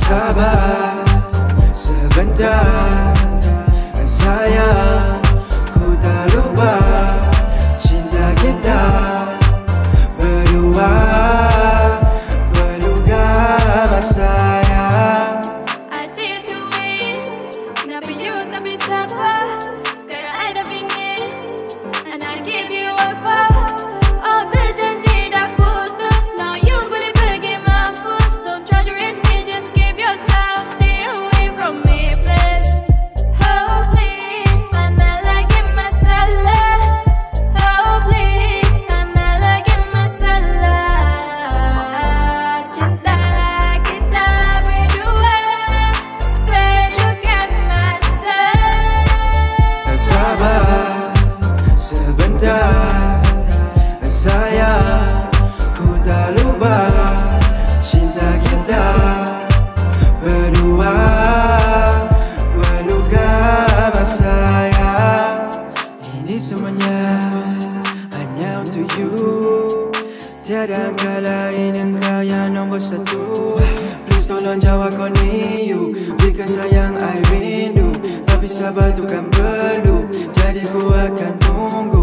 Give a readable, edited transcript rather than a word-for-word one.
Sabar sebentar sayang, ku tak lupa cinta kita berdua. Perlukah sayang? I take you in, kenapa you tak boleh sabar? Sekarang I dah pingin, and I give you offer. Oh, terjanji dah putus, now you boleh pergi mampus. Don't try to reach me, just keep yourself, stay away from me please. Oh please, tak nak lagi masalah. Oh please, tak nak lagi masalah. Cinta kita berdua perlukan masa. Sabar sebentar sayang, ku tak lupa cinta kita berdua. Perlukah sayang? Ini semuanya hanya untuk you. Tiada angka lain, engkau yang nombor satu. Please tolong jawab kau ni you, because sayang I rindu. Tapi sabar tu kan perlu, jadi ku akan tunggu.